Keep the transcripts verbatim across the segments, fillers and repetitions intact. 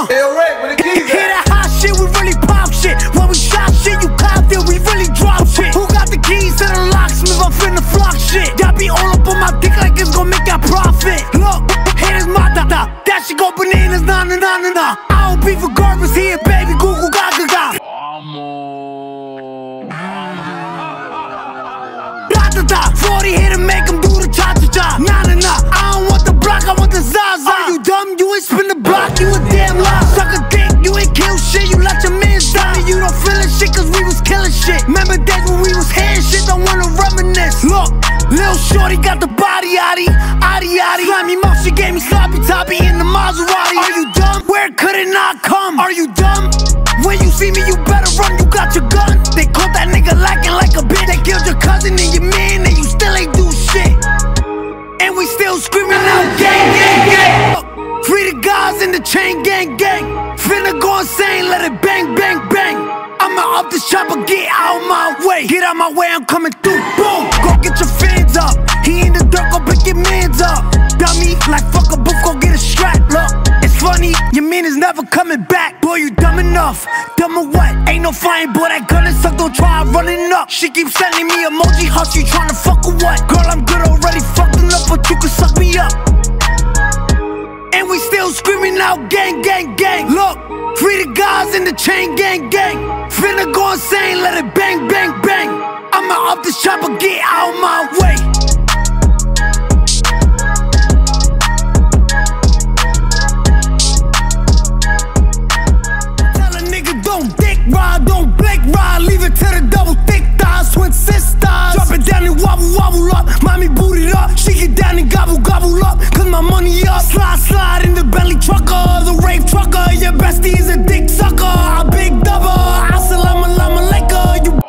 Uh. Hey, alright, where the keys Hear that hot shit, we really pop shit. When we shot shit, you copped it, we really drop shit. Who got the keys to the locksmith? I'm finna flock shit. Y'all be all up on my dick like it's gon' make that profit. Look, haters my da da. That shit go bananas, nah nah nah nah nah. I don't beef with garbage here, baby. Google gaga gaga. Da da da. forty here to make them do the cha cha cha. Nah nah nah. I don't want the block, I want the zaza. Are you dumb? You ain't spin the block, you a damn lie. Suck a dick, you ain't kill shit. You let your mans die. You don't feel it shit, cause we was killing shit. Remember days when we was hearing shit, don't wanna reminisce. Look, Lil Shorty got the body yaddy, yaddy yaddy. Slimy mouth, she gave me sloppy toppy in the Maserati. Are you dumb? Where could it not come? Are you dumb? When you see me, you better run, you got your gun. They caught that nigga lacking like a bitch. They killed your cousin and your man, and you still ain't do shit. And we still screaming out gang, gang, gang. Free the guys in the chain gang, gang. Finna go insane, let it bang, bang, bang. I'ma up this chopper, get out my way. Get out my way, I'm coming through, boom. Go get your fans up. He in the dirt, go pick your mans up. Dummy, like fuck a booth, go get a strap. Look, it's funny, your man is never coming back. Boy, you dumb enough, dumb or what? Ain't no flying, boy, that gun is suck, don't try running up. She keeps sending me emoji hush, you tryna fuck or what? Girl, I'm good already, fucked enough, but you can suck me up. And we still screaming out gang, gang, gang. Look, free the guys in the chain gang, gang. Finna go insane, let it bang, bang, bang. I'ma up this chopper, get out my way. Tell a nigga don't dick ride, don't blink ride. Leave it to the double thick thighs, twin sisters. Drop it down and wobble, wobble up. Mommy boot it up, she get down and gobble, gobble up. Cause my money up, slide, slide in the belly trucker. The rave trucker, your bestie is a dick sucker. A big double, assalamu alaikum. You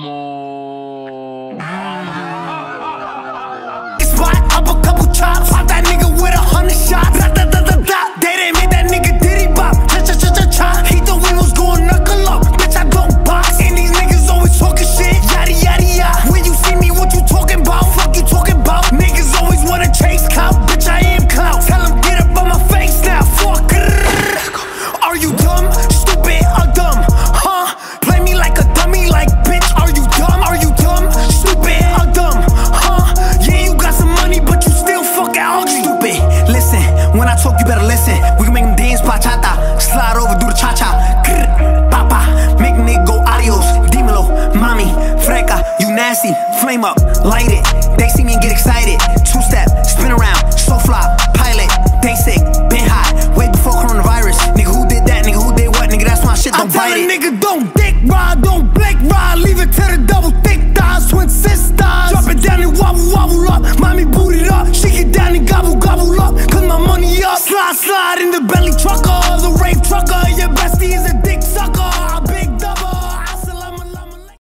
spot up a couple chops, pop that nigga with a hundred shots. Da, da, da, da, da. They didn't make that nigga diddy bop. Cha cha cha cha cha. He thought we was going knuckle up. Bitch, I don't box. And these niggas always talking shit. Yada yada yada. When you see me, what you talking about? Fuck you talking about? Niggas always wanna chase clout. Bitch, I am clout. Tell him get up on my face now. Fuck. Are you dumb? Stupid or dumb? Huh? Play me like a dummy, like bitch. Are you dumb? Are you dumb? Stupid or dumb? Huh? Yeah, you got some money, but you still fucking ugly. Stupid. Listen, when I talk, you better listen. We can make them dance bachata, slide over, do the cha cha. Papa, make nigga go adios. Dímelo, mami, freca, you nasty. Flame up, light it. They see me and get excited. Two step, spin around, so fly, pilot. They sick, been hot, way before coronavirus. Nigga, who did that? Nigga, who did what? Nigga, that's my shit, don't bite it. I tell a nigga, don't dick ride, don't blink ride. Leave it to the double thick thighs, twin sisters. Drop it down and wobble, wobble up. Mommy boot it up, she get down and gobble, gobble up. Cause my money up, slide, slide in the belly trucker. The rave trucker.